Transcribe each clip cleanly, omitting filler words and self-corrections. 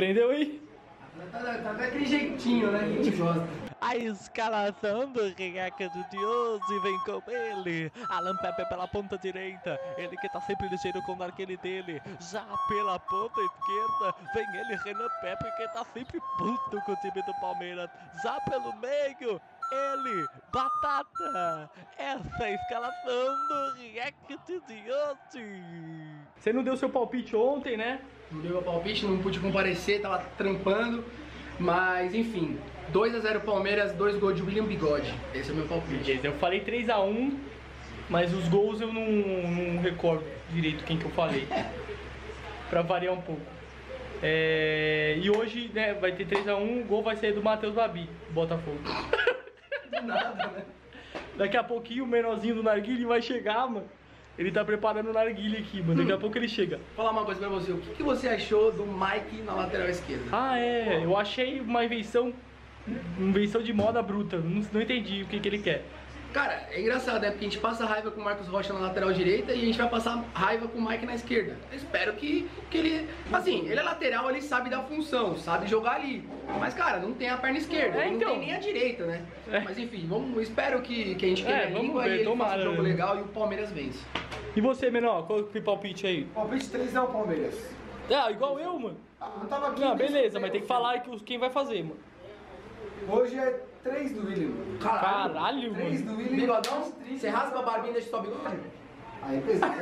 Entendeu aí? Tá daquele jeitinho, né? Que a gente gosta. A escalação do react de hoje vem com ele, Alan Pepe pela ponta direita, ele que tá sempre ligeiro com o narguile dele. Já pela ponta esquerda vem ele, Renan Pepe, que tá sempre puto com o time do Palmeiras. Já pelo meio, ele, Batata. Essa é a escalação do react de hoje. Você não deu seu palpite ontem, né? Não deu meu palpite, não pude comparecer, tava trampando. Mas enfim, 2 a 0 Palmeiras, 2 gols de William Bigode. Esse é o meu palpite. Eu falei 3 a 1, mas os gols eu não recordo direito quem que eu falei. Pra variar um pouco. E hoje, né, vai ter 3 a 1, o gol vai ser do Matheus Babi, Botafogo. Do nada, né? Daqui a pouquinho o menorzinho do narguile vai chegar, mano. Ele tá preparando o narguile aqui, mano. Daqui a pouco ele chega. Vou falar uma coisa pra você. O que você achou do Mike na lateral esquerda? Eu achei uma invenção de moda bruta. Não entendi o que ele quer. Cara, é engraçado, né? Porque a gente passa raiva com o Marcos Rocha na lateral direita e a gente vai passar raiva com o Mike na esquerda. Eu espero que ele... Assim, ele é lateral, ele sabe da função, sabe jogar ali. Mas, cara, não tem a perna esquerda, ele não tem nem a direita, né? Mas, enfim, espero que a gente queime a língua e ele faça um jogo legal e o Palmeiras vence. E você, menor? Qual é o palpite aí? Palpite 3 é o Palmeiras. Igual eu, mano. Não tava aqui. Não, beleza, mas tem que falar quem vai fazer, mano. Hoje é 3 do William. Caralho, 3 mano. do William. Bigodão, você rasga a barbinha e deixa só bigode? Aí é pesado.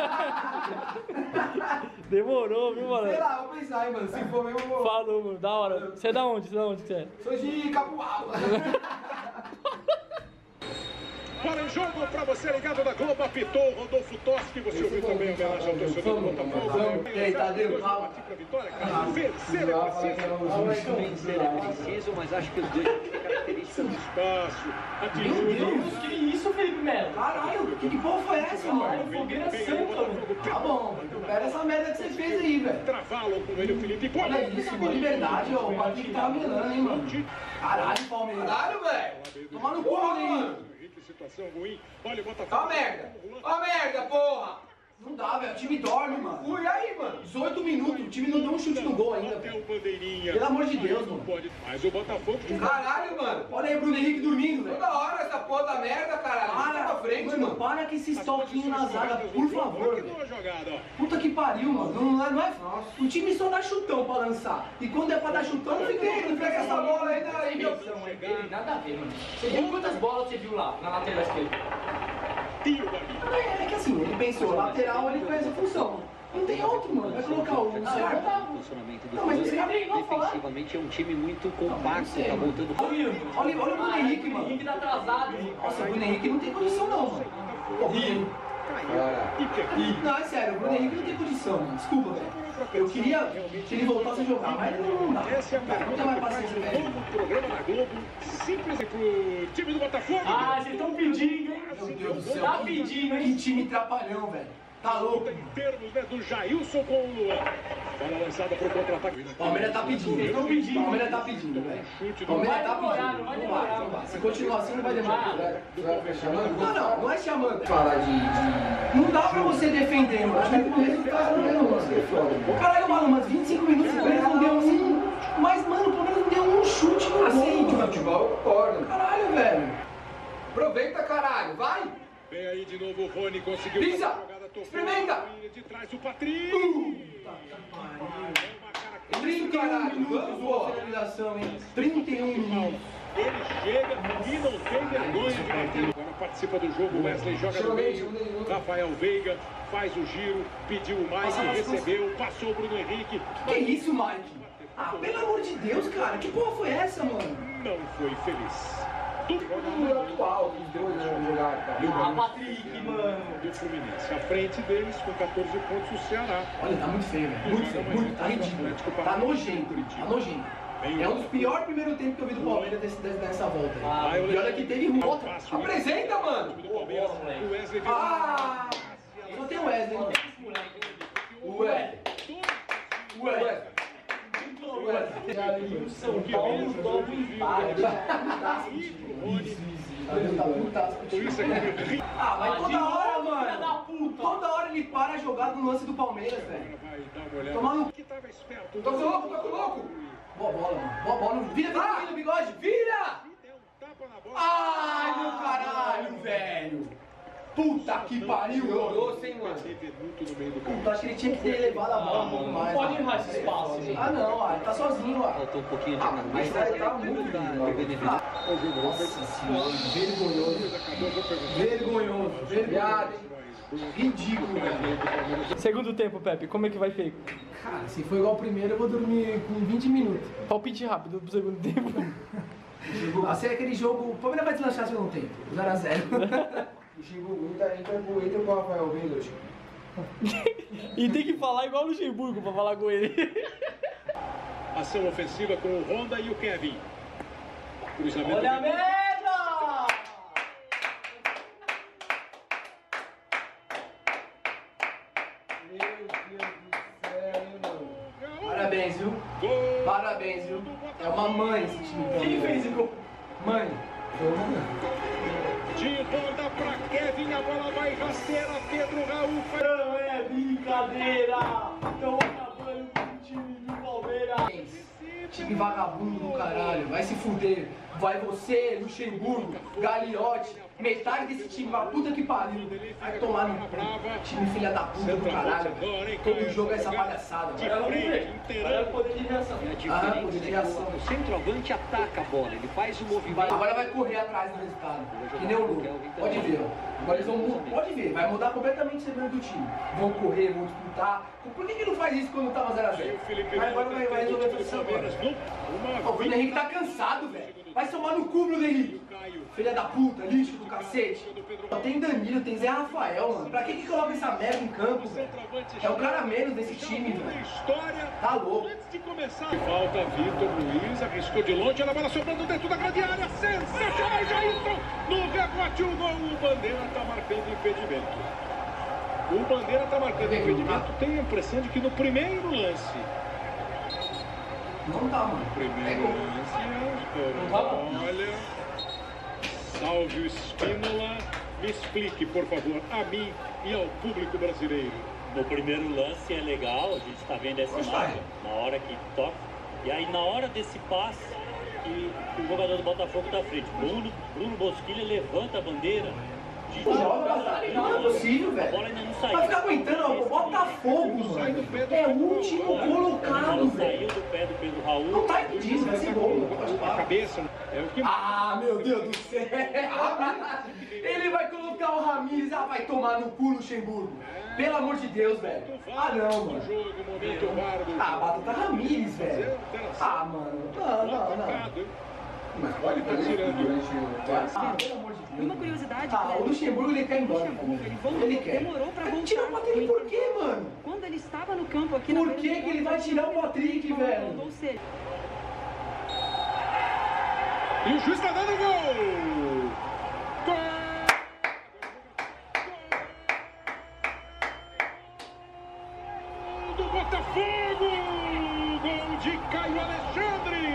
Demorou, viu, mano? Sei lá, vou pensar, hein, mano. Se for mesmo, eu vou. Falou, mano. Da hora. Você é da onde? Você é? Sou de Capoal. Para o jogo, para você ligado na Globo, apitou Rodolfo Toschi, você ouviu também a homenagem ao torcedor do Botafogo. E aí, Tadeu, calma. Vencer é preciso, mas acho que os dois têm características do espaço, Meu Deus, Que isso, Felipe Melo? caralho, que porra foi essa, mano? Fogueira santa, mano. Tá bom, recupera essa merda que você fez aí, velho. Travá-lo com ele, o Felipe. Olha isso, mano, liberdade, ó, o Patrick tá melando, hein, mano. Caralho, Palmeiras. Caralho, velho. Tomar no cu, mano. Situação ruim. Olha o Botafogo. Ó merda! Ó merda, porra! Não dá, velho. O time dorme, mano. E aí, mano? 18 minutos. O time não deu um chute no gol ainda, Até velho. o bandeirinha. Pelo amor de Deus, mano. Pode. Mas o Botafogo. Caralho, mano. Olha aí o Bruno Henrique dormindo, velho. Toda hora essa porra da merda, caralho. Para pra frente, mano. Para com esse stalkinho na zaga, por favor, velho. Puta que pariu, mano. Não é fácil. O time só dá chutão pra lançar. E quando é pra dar chutão, não fica essa bola aí daí, meu. Nada a ver, mano. Você viu quantas bolas você viu lá, na lateral esquerda? É que assim, ele pensou, lateral ele fez a função. Não tem outro, mano. Vai colocar o funcionamento do Não, mas você defensivamente é um time muito compacto, tá voltando. Olha o Bruno Henrique, mano. O Henrique tá atrasado. Nossa, o Bruno Henrique não tem condição não, mano. Não, é sério, o Bruno Henrique não tem condição, mano. Desculpa, velho. Eu queria que ele voltasse a jogar, mas não dá. Não tem mais paciência, velho. Programa na Globo, simples pro time do Botafogo. Vocês estão pedindo, hein? Meu Deus do céu. Tá pedindo, hein? Que time trapalhão, velho. Tá louco. Em termos, né, do Jailson com o Luan. Bola lançada pro contra-ataque. Palmeiras tá pedindo. Estão pedindo. Palmeiras tá pedindo, velho. Chute do Palmeiras tá demorar, pedindo. não vai Não demorar. vai, não vai. Se continuar assim, não vai demorar. Não é chamando. Falar de. Não dá pra você defender, mano. Acho que o resultado não é, mano. Caralho, mano, mas 25 minutos o Palmeiras não deu um. Mas, mano, o Palmeiras não deu um chute no Assim, de gol. futebol, eu concordo. Caralho, velho. Aproveita, caralho. Vai. Vem aí de novo o Rony, conseguiu. Pisa. fazer a jogada, tocou. Experimenta. De trás o Patrick. 31 minutos de finalização, hein? 31 minutos. Ele chega e não tem vergonha de bater. Agora participa do jogo, Wesley joga no meio. Rafael Veiga faz o giro, pediu o Mike, recebeu, passou o Bruno Henrique. Que isso, Mike? Pelo amor de Deus, cara. Que porra foi essa, mano? Não foi feliz. O número atual que os dois vão jogar. Patrick, mano. Do Fluminense. À frente deles, com 14 pontos, o Ceará. Olha, tá muito feio, velho. Muito feio, muito. Tá ridículo. Tá nojento. Tá nojento. É um dos piores primeiros tempos que eu vi do Palmeiras dessa volta. E olha que teve outra. Apresenta, mano. O Wesley Só tem o Wesley. O Wesley. O Wesley. O São Paulo toma um empate. Mas toda hora, mano. Toda hora ele para a jogada no lance do Palmeiras, velho. Tomar no estava esperto. Toca louco, toca louco. Boa bola, mano. Boa bola. Vira, vira, bigode. Vira! Tapa na bola. Ai, meu caralho, velho. Puta que pariu, mano. Teve muito no meio do campo. Puta, acho que ele tinha que ter levado a bola um pouco mais. Pode errar esse espaço. Ah, não, ó, ele tá sozinho, ó. Faltou um pouquinho de Mas tá muito Nossa senhora, vergonhoso. Vergonhoso, vergonhoso. Ridículo, velho. Segundo tempo, Pepe, como é que vai ser? Cara, se for igual o primeiro, eu vou dormir com 20 minutos. Palpite rápido pro segundo tempo. Assim é aquele jogo. O Palmeiras vai deslanchar se não tem. 0x0. O Xingu entra com o Rafael Veiga, E tem que falar igual o Luxemburgo pra falar com ele. Ação ofensiva com o Honda e o Kevin. Cruzamento. Olha a merda! Meu Deus do céu, hein, mano. Parabéns, viu? Gol. Parabéns, viu? É uma mãe esse time. Quem fez esse gol? Mãe. De Honda pra Kevin, a bola vai rasteira. Pedro Raul. Não é brincadeira! Estão acabando com o time do Palmeiras. Time vagabundo do caralho. Vai se fuder. Vai você, Luxemburgo, Gagliotti. Metade desse time, vai puta que pariu. Vai tomar no cu. Time filha da puta do caralho. Todo jogo é essa palhaçada. Olha o poder de reação. A poder diferença de é reação. que o centroavante ataca a bola, ele faz o movimento. Agora vai correr atrás do resultado. Que nem o Lula. Pode ver, ó. Agora eles vão. Pode ver, vai mudar completamente o segmento do time. Vão correr, vão disputar. Por que não faz isso quando tava 0x0? Agora vai resolver tudo isso agora. O Bruno Henrique tá cansado, velho. Vai somar no cu, Bruno Henrique. Filha da puta, lixo do cacete. Tem Danilo, tem Zé Rafael, mano. Pra que coloca essa merda em campo, velho? É o cara menos desse time, velho. Tá louco. Antes de começar. Falta Vitor Luiz, arriscou de longe, a bola sobrando dentro da grande área. Sensacional, Jailson. No rebote, o gol. O Bandeira tá marcando impedimento. O Bandeira tá marcando impedimento. Tenho a impressão de que no primeiro lance. Não tá, mano. Primeiro lance. Olha. Salve o Espínola. Me explique, por favor, a mim e ao público brasileiro. No primeiro lance é legal, a gente está vendo essa imagem, na hora que toca. E aí na hora desse passe, que o jogador do Botafogo está à frente. Bruno Bosquilha levanta a bandeira. Não é possível, A velho. bola ainda não saiu. Vai ficar aguentando, ó, o Botafogo, mano. É o último colocado, Saiu velho. do pé do Pedro Raul. Não tá impedido, vai ser gol, mano. A cabeça é o que. Ah, meu Deus do céu! Ele vai colocar o Ramires, vai tomar no cu, Luxemburgo. Pelo amor de Deus, velho. Ah, não, mano. Ah, Batata Ramires, velho. Ah, mano. Não. Mas pode Tá tirando. Ah, pelo amor de Deus. Uma curiosidade, Ah, o Luxemburgo ele quer ir embora. Ele quer. demorou pra voltar. Tira o Patrick por quê, mano? Quando ele estava no campo aqui na Por beira que do que campo, ele vai tirar o Patrick, velho? Ou seja, E o juiz tá dando gol! Gol! Do Botafogo! Gol de Caio Alexandre!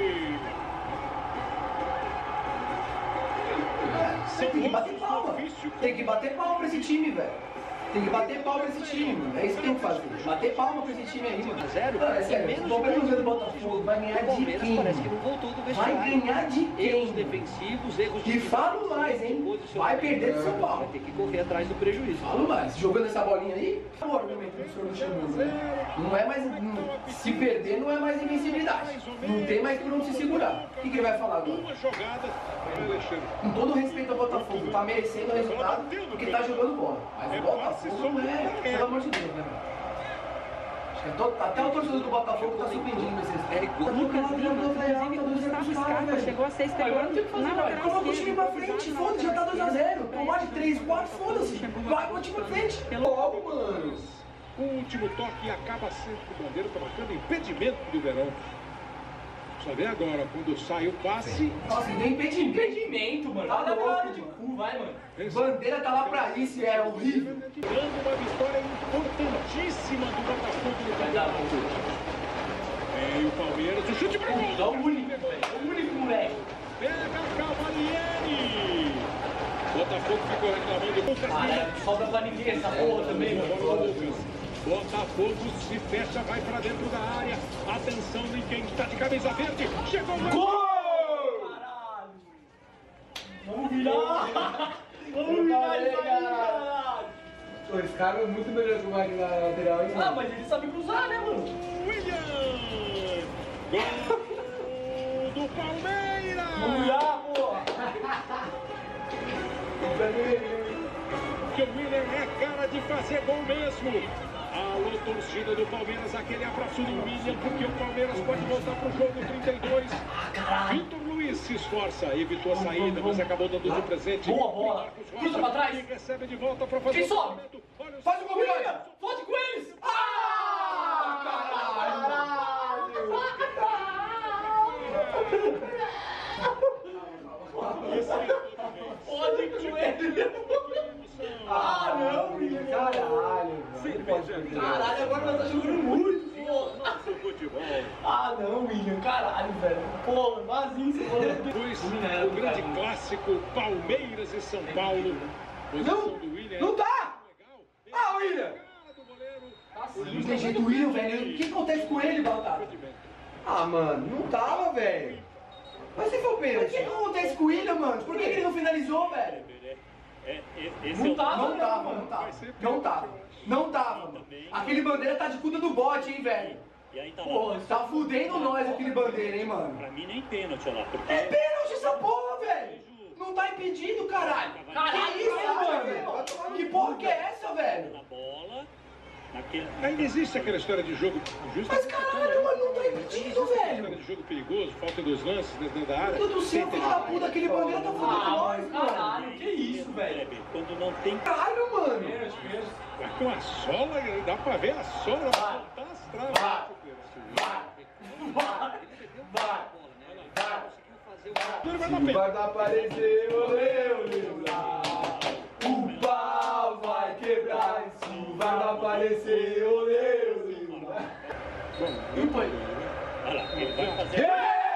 Tem que bater palma. Tem que bater palma pra esse time, velho. Tem que bater palma pra esse time, mano. É isso que tem que fazer. Bater palma pra esse time aí, mano. Zero. Não, é sério. O Palmeiras do Botafogo vai ganhar O de Palmeiras quem? parece que não voltou do vestiário. Vai ganhar de Erros quem? defensivos, erros de E falo mais, hein? Vai perder do São Vai Paulo. ter que correr atrás do prejuízo. Falo mais. Jogando essa bolinha aí, é o argumento do senhor Luxemburgo, né? Não é mais. Se perder, não é mais invencibilidade. Não tem mais por onde se segurar. O que ele vai falar agora? Uma jogada para Alexandre. Com todo respeito ao Botafogo, tá merecendo o resultado porque tá jogando bola. Mas o Botafogo não é, pelo amor de Deus, né, mano? Acho que até o torcedor do Botafogo tá surpreendindo esse o Lucas Lima, inclusive o Gustavo Scarpa chegou a ser especulado na lateral Coloca o time esquerda. pra frente, foda-se, já tá 2x0. Tomar de 3, 4, foda-se. Vai com o time pra frente. Logo, mano. O último toque acaba sendo o Bandeira, tá marcando impedimento do Verão. Só vê agora, quando sai o passe. Nossa, deu impedimento, mano. Tá louco, de mano. cu, vai, mano. Bandeira tá lá pra isso e é horrível. Dando uma vitória importantíssima do Botafogo no campeonato. E o Palmeiras, o chute pro gol. É o único, velho. O único, moleque. Pega Cavalieri. Botafogo ficou reclamando. Sobra pra ninguém essa porra também, mano. Botafogo se fecha, vai pra dentro da área. Atenção em quem está de camisa verde. Chegou o Gol! Caralho! Vamos virar! Vamos virar isso aí, caralho! Pô, esse cara é muito melhor que o Mike na lateral, hein? Ah, mas ele sabe cruzar, né, mano? William! Gol do Palmeiras! Vamos virar, porra! Que o William é cara de fazer gol mesmo. Alô, torcida do Palmeiras, aquele abraço do William, porque o Palmeiras pode voltar pro jogo 32. Vitor Luiz se esforça, evitou a saída, mas acabou dando de presente. Boa bola! Cruza pra trás! E recebe de volta pra fazer Quem sobe? Faz o gol, William! Fode com eles! Fode com eles! Ah, não, William! Caralho, Caralho, agora nós tá jogando muito, porra! Ah, não, William, caralho, velho. Porra, vazio você falou. Depois, o grande clássico Palmeiras e São Paulo. Posição do William. Não tá! Ah, William! Não tem jeito, William, velho. O que acontece com ele, Baltar? Ah, mano, não tava, velho. Mas se for Mas o pênalti. que acontece com o William, mano? Por que ele não finalizou, velho? Não tava, Não tava, não tava. Não tava. Não tava, mano. Aquele bandeira tá de puta do bote, hein, velho? E aí tá Pô, lá. tá fudendo nós aquele bandeira, hein, mano? Pra mim nem pênalti, olha lá, porque É pênalti essa porra, velho! Não tá impedido, caralho! Caralho, Que isso, caralho, mano? Que porra que é essa, velho? na bola, naquele... Ainda existe aquela história de jogo justo. Mas caralho, mano, não tá impedido, História velho! de jogo perigoso, falta em 2 lances dentro da área. Meu Deus do céu, filho da puta, aquele bandeira tá fudendo Ah, nós, mano, mano! caralho, que isso, velho? Quando não tem... Caralho, mano! Mas com a sola, dá pra ver a sola botar as traves. Se vai aparecer, olê, o pau vai quebrar. Se vai aparecer, olê. Não foi. Olha lá, ele vai fazer...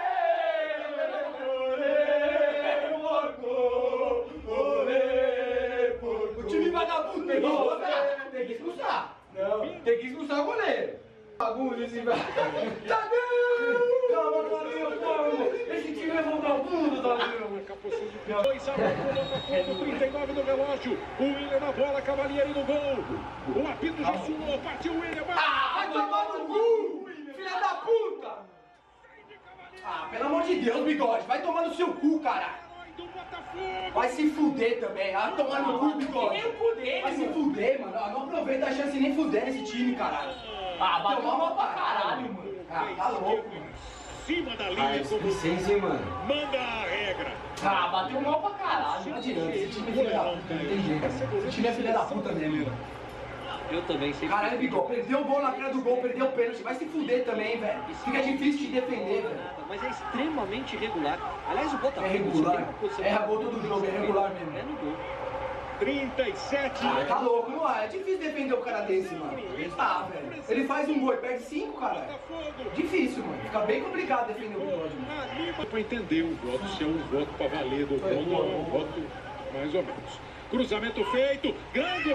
O time vagabundo tem que expulsar! Tem que expulsar! Não, tem que expulsar o goleiro. Bagunça, esse vai. Calma, Tadeu, calma! Esse time é vagabundo, Tadeu! 2 a 1 pro Botafogo, 39 do relógio. O William na bola, Cavalieri no gol. O apito já suou, partiu o William. Ah, vai tomar no cu! Filha da puta! Ah, pelo amor de Deus, bigode, vai tomar no seu cu, caralho! Do Botafogo. Vai se fuder também, vai tomar no cu, bigode! Nem o cu dele, Vai se mano. fuder, mano, não aproveita a chance nem fuder nesse time, caralho! Ah, bateu Tomar mal pra caralho, mano. Ah, tá louco, mano! Cima da Ah, linha, como licença, hein, mano. manda a regra. Ah, bateu mal pra caralho. Não adianta, esse time é filha da puta, não tem jeito. Esse time é filha da puta mesmo. Eu também sempre. Caralho, bigode, perdeu o gol na cara do gol, perdeu o pênalti, vai se fuder também, velho. Fica difícil de defender, velho. Mas é extremamente irregular. Aliás, o Botafogo É regular, se tem uma posição- erra gol todo jogo, é regular mesmo. É no gol. 37. Ah, tá louco, não é? É difícil defender o cara desse, mano. Tá, velho. Ele faz um gol e perde 5, cara. Botafogo. Difícil, mano. Fica bem complicado defender o bigode, mano. Ali pra entender o voto, se é um voto pra valer do voto ou é um voto mais ou menos. Cruzamento feito, grande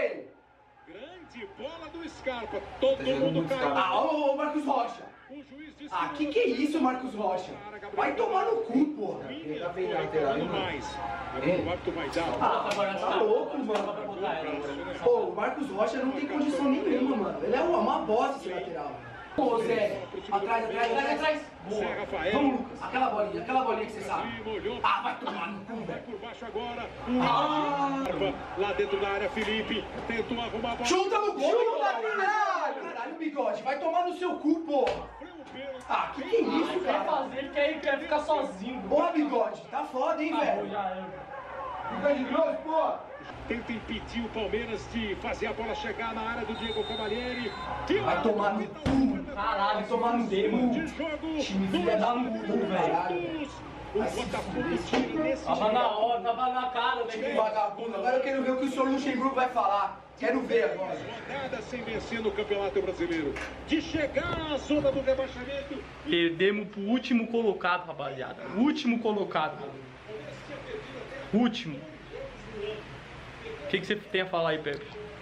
bola do Scarpa, todo mundo caiu. Ah, ô Marcos Rocha. O juiz disse Ah, que é isso, Marcos Rocha? Vai tomar no cu, porra. Vinha foi reclamando mais. Agora o árbitro vai dar. Ah, tá louco, mano. Pô, o Marcos Rocha não tem condição nenhuma, mano. Ele é uma bosta esse lateral. Pô, Zé. Atrás. Boa. Zé Rafael. Vamos, Lucas. Aquela bolinha que você sabe. Sim, molhou. Ah, vai tomar no cu, Vai velho. por baixo agora. O lá dentro da área, Felipe tentou arrumar a bola. Chuta no gol, caralho, bigode. Vai tomar no seu cu, porra. Ah, que é isso, Quer cara? fazer, ele quer ficar sozinho. Porra, bigode. Tá foda, hein, velho? Já era. Fica de grosso, pô. Tenta impedir o Palmeiras de fazer a bola chegar na área do Diego Cavalieri. Vai tomar no cu. Caralho, Vai tomar no De cu. jogo. Time filha da puta, velho. O Botafogo tira nesse Tava na hora, tava na cara, Que né? vagabundo. Agora eu quero ver o que o senhor Luxemburgo vai falar. Quero ver agora. Rodada sem vencer no Campeonato Brasileiro. De chegar à zona do rebaixamento. Perdemos pro último colocado, rapaziada. Último colocado. Último. O que você tem a falar aí, Pepe?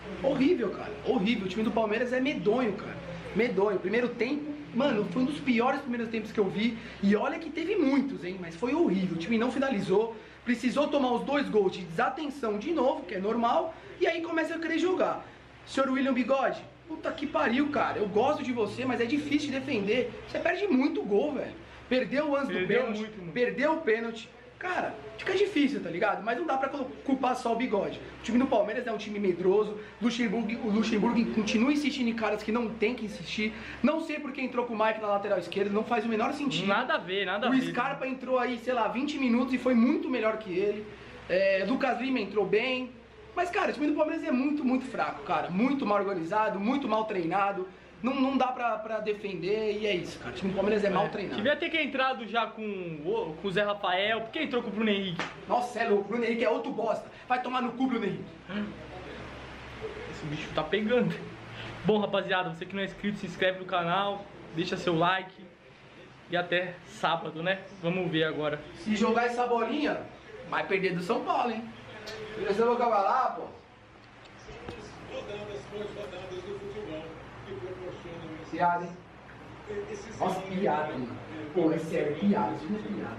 Horrível, cara. Horrível. O time do Palmeiras é medonho, cara. Medonho. Primeiro tempo, mano, foi um dos piores primeiros tempos que eu vi. E olha que teve muitos, hein? Mas foi horrível. O time não finalizou. Precisou tomar os 2 gols de desatenção de novo, que é normal. E aí começa a querer jogar. Senhor William Bigode, puta que pariu, cara. Eu gosto de você, mas é difícil de defender. Você perde muito gol, velho. Perdeu o lance do pênalti. Perdeu o pênalti. Cara, fica difícil, tá ligado? Mas não dá pra culpar só o Bigode. O time do Palmeiras é um time medroso. O Luxemburgo continua insistindo em caras que não tem que insistir. Não sei porque entrou com o Mike na lateral esquerda, não faz o menor sentido. Nada a ver, nada a ver. O Scarpa entrou aí, sei lá, 20 minutos e foi muito melhor que ele. Lucas Lima entrou bem. Mas, cara, o time do Palmeiras é muito, muito fraco, cara. Muito mal organizado, muito mal treinado. Não dá pra defender e é isso, cara. O time do Palmeiras é mal treinado. Devia ter que entrado já com o Zé Rafael. Por que entrou com o Bruno Henrique? Nossa, é louco. O Bruno Henrique é outro bosta. Vai tomar no cu, Bruno Henrique. Esse bicho tá pegando. Bom, rapaziada, você que não é inscrito, se inscreve no canal. Deixa seu like. E até sábado, né? Vamos ver agora. Se jogar essa bolinha, vai perder do São Paulo, hein? Você vai acabar lá, pô. Piada, hein? Nossa, piada, mano. Pô, é sério, piada. Isso não é piada.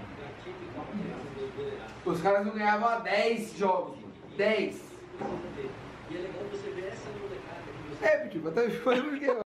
Os caras não ganhavam há 10 jogos, mano. 10. E é legal você ver essa molecada. É, porque até falando que